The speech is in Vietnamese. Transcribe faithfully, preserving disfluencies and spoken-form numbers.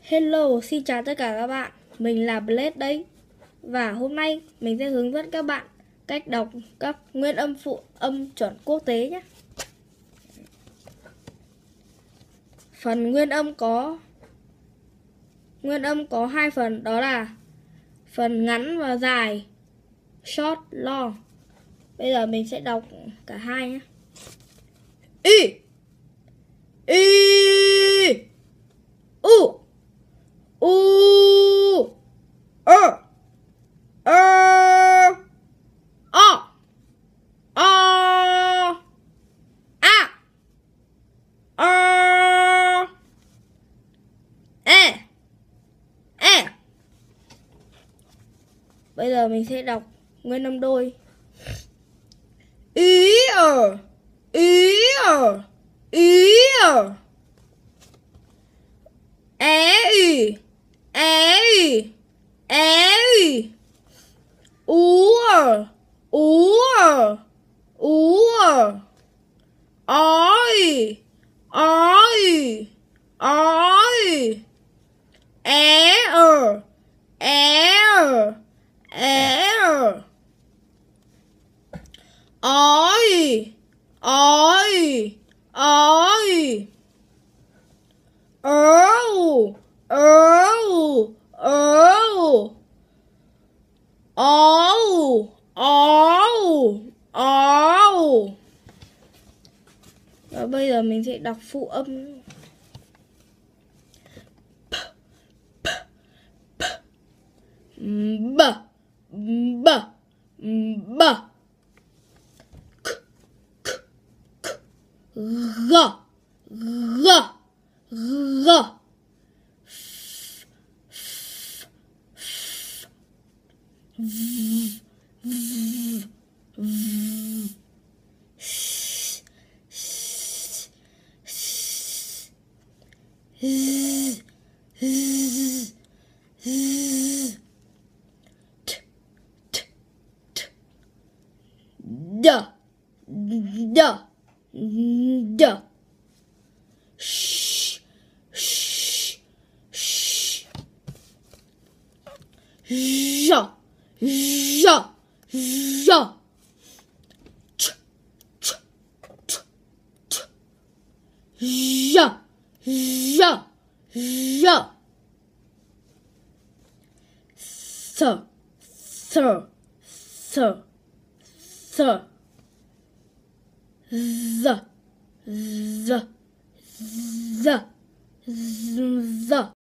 Hello, xin chào tất cả các bạn. Mình là Blade đây. Và hôm nay mình sẽ hướng dẫn các bạn cách đọc các nguyên âm phụ âm chuẩn quốc tế nhé. Phần nguyên âm có Nguyên âm có hai phần, đó là phần ngắn và dài, short, long. Bây giờ mình sẽ đọc cả hai nhé. Y Y U U Ơ Ơ O O A O E E. Bây giờ mình sẽ đọc nguyên âm đôi. Ý ở Ý ở Ý ở É ì É ì É ì Ú ở Ú ở Ú ở Ó ì Ó ì Ó ì É ở É ở É ở Ó ì Ó ì Ó ì Ớ ù Ớ ù Ớ ù Ó ù Ó ù Ó ù. Và bây giờ mình sẽ đọc phụ âm. B B B G G G V V V S S S Z Z Z T T T D D D Sh Sh Sh J J J Ch Ch Ch Ch J J J S S S S Z Z Z Z